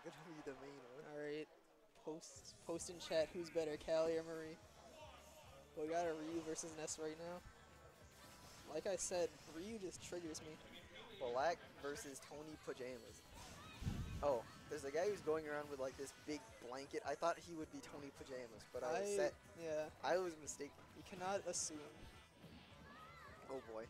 gonna be the main one. All right, post in chat who's better, Callie or Marie. But we got a Ryu versus Ness right now. Like I said, Ryu just triggers me. Black versus Tony Pajamas. Oh, there's a guy who's going around with like this big blanket. I thought he would be Tony Pajamas, but Yeah, I was mistaken. you cannot assume. Oh boy.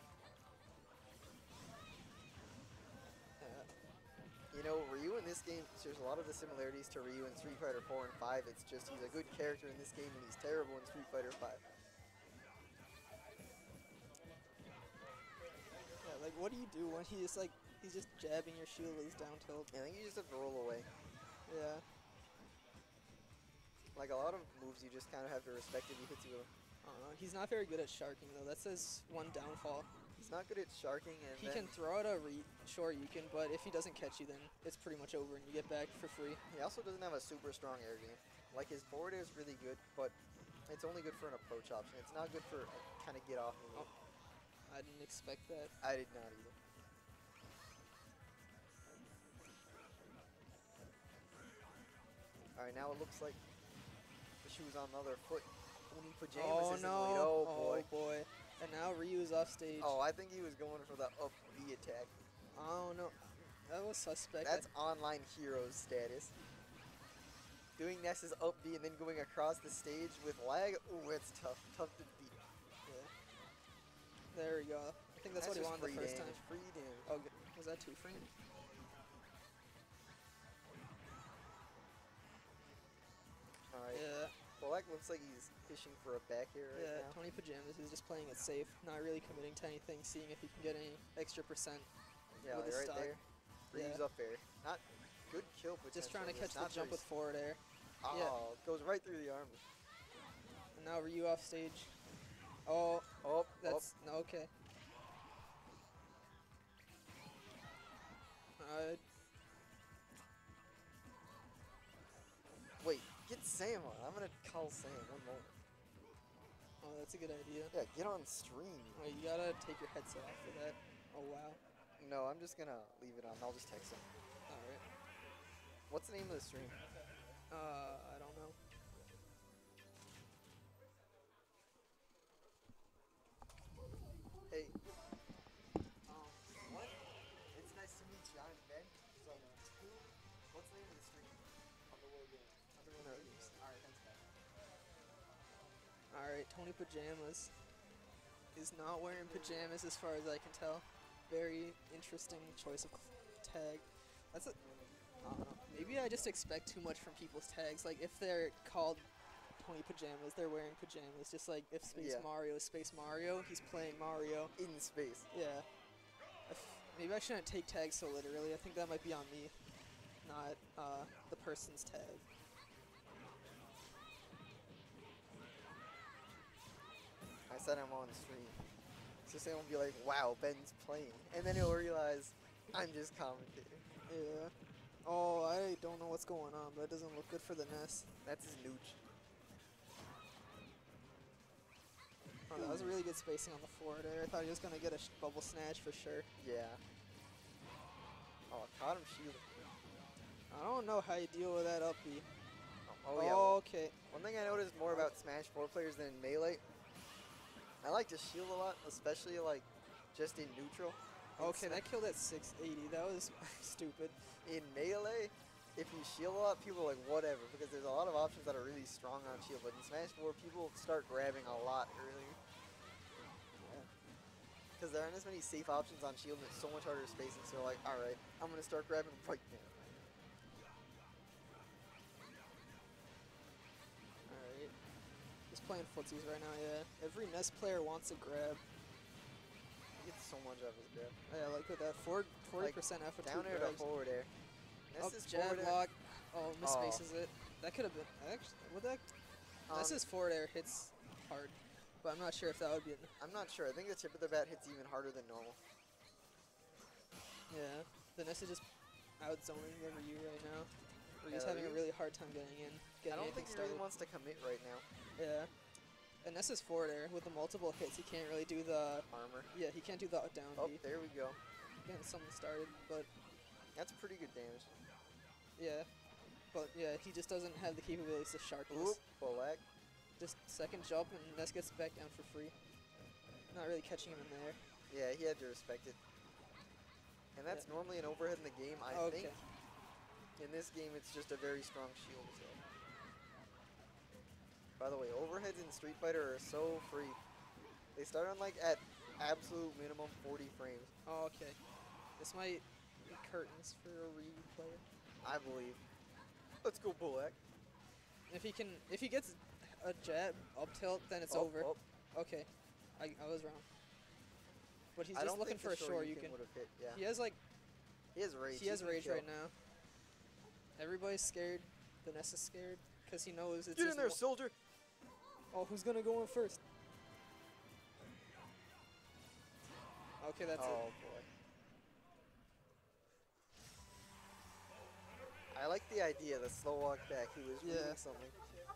Yeah. You know, Ryu in this game shares a lot of the similarities to Ryu in Street Fighter 4 and 5. It's just he's a good character in this game and he's terrible in Street Fighter 5. Yeah, like what do you do when he's just jabbing your shield with his down tilt? I think you just have to roll away. Yeah. Like a lot of moves you just kind of have to respect if he hits you with them. I don't know. He's not very good at sharking though. That's his one downfall. He's not good at sharking and He can throw out a Shoryuken, but if he doesn't catch you, then it's pretty much over and you get back for free. he also doesn't have a super strong air game. Like his forward air is really good, but it's only good for an approach option. It's not good for kind of get off move. Oh, I didn't expect that. I did not either. Alright, now it looks like the shoe's on the other foot. Tony Pajamas Oh is no! in the lead. Oh boy! And now Ryu is off stage. Oh, I think he was going for the up B attack. Oh no, that was suspect. That's online heroes status. Doing Ness's up B and then going across the stage with lag. Ooh, it's tough. Tough to beat. Yeah. There we go. I think that's what he just wanted the free first damage, time. Free damage. Oh, was that 2 frame? Alright. Yeah. Black looks like he's fishing for a back air right Yeah, now. Tony Pajamas is just playing it safe, not really committing to anything, seeing if he can get any extra percent. Yeah, with like his right stock. there. Ryu's Yeah. up air. Not good kill potential. Just trying to but catch it's the not jump very with forward air. Oh, goes right through the armor. And now Ryu off stage. Oh, Oh, that's no, okay. Wait, get Sam on. I'm gonna call Sam one moment. Oh, that's a good idea. Yeah, get on stream. Wait, you gotta take your headset off for that. Oh wow. No, I'm just gonna leave it on. I'll just text him. All right. What's the name of the stream? I don't know. Hey. What? It's nice to meet you. I'm Ben. So, what's the name of the stream? Underworld Games. Underworld Games. Alright, thanks, guys. All right, Tony Pajamas is not wearing pajamas as far as I can tell. Very interesting choice of tag. That's a. I don't know. Maybe I just expect too much from people's tags. Like if they're called Tony Pajamas, they're wearing pajamas. Just like if Space Yeah. Mario is Space Mario, he's playing Mario. In space. Yeah. Maybe I shouldn't take tags so literally. I think that might be on me, not the person's tag. I said I'm on stream. So Sam will be like, wow, Ben's playing. And then he'll realize I'm just commentating. Yeah. Oh, I don't know what's going on, but it doesn't look good for the Ness. That's his nooch. Oh, that was really good spacing on the forward air. I thought he was going to get a bubble snatch for sure. Yeah. Oh, I caught him shielding. I don't know how you deal with that up B. Oh, yeah. Well, Okay. one thing I noticed more about Smash 4 players than in Melee, I like to shield a lot, especially like just in neutral. Okay, that killed at 680. That was stupid. In Melee, if you shield a lot, people are like, whatever, because there's a lot of options that are really strong on shield, but in Smash 4, people start grabbing a lot earlier. Because there aren't as many safe options on shield, and it's so much harder spacing, so like, alright, I'm going to start grabbing right now. Alright. Just playing footsies right now, yeah. Every Ness player wants to grab. He gets so much of his grab. Yeah, like with that 40% F Down air to forward air. Up This is jab forward air. lock. Oh, misspaces it. That could have been. Actually, would that? This is forward air hits hard, but I'm not sure if that would be. I'm not sure. I think the tip of the bat hits even harder than normal. Yeah, the Ness is just out zoning the Ryu right now. Ryu's Yeah, having a Ryu's- really hard time getting in. I don't think anything he started. really wants to commit right now. Yeah. And Ness is forward air with the multiple hits. He can't really do the. Armor. Yeah, he can't do the down Oh, B. there we go. Getting something started, but That's pretty good damage. Yeah. But yeah, he just doesn't have the capabilities to sharpness. Oop, Bulak. Just second jump and Ness gets back down for free. Not really catching him in there. Yeah, he had to respect it. And that's normally an overhead in the game, I think. In this game, it's just a very strong shield. So. By the way, overheads in Street Fighter are so free. They start on like at absolute minimum 40 frames. Oh, okay. This might be curtains for a replay. I believe. Let's go, Bulak. If he gets a jab up tilt, then it's over. Oh. Okay, I was wrong. But he's I just don't looking think for a the Shoryuken. would have hit. Yeah. He has like He has rage. he has can rage kill. right now. Everybody's scared. Vanessa's scared because he knows it's Get just in there, one- soldier. Oh, who's gonna go in first? Okay, that's Oh it. boy. I like the idea, the slow walk back. He was reading Yeah. something.